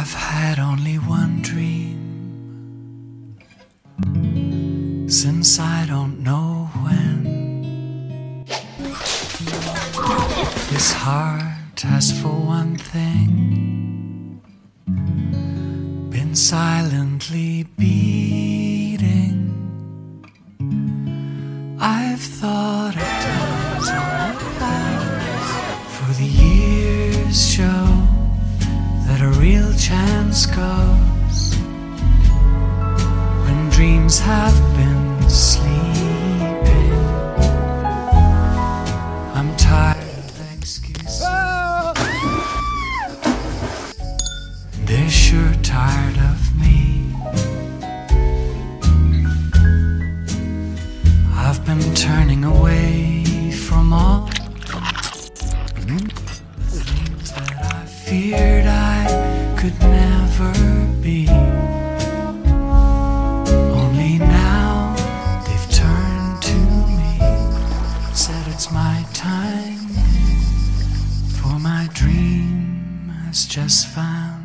I've had only one dream since I don't know when. This heart has for one thing been silently beating. I've thought of times in the past, for the years show that a real chance goes when dreams have been sleeping. I'm tired of excuses. They're sure tired of me. I've been turning away from all the things that I feared I could never be. Only now they've turned to me, said it's my time, for my dream has just found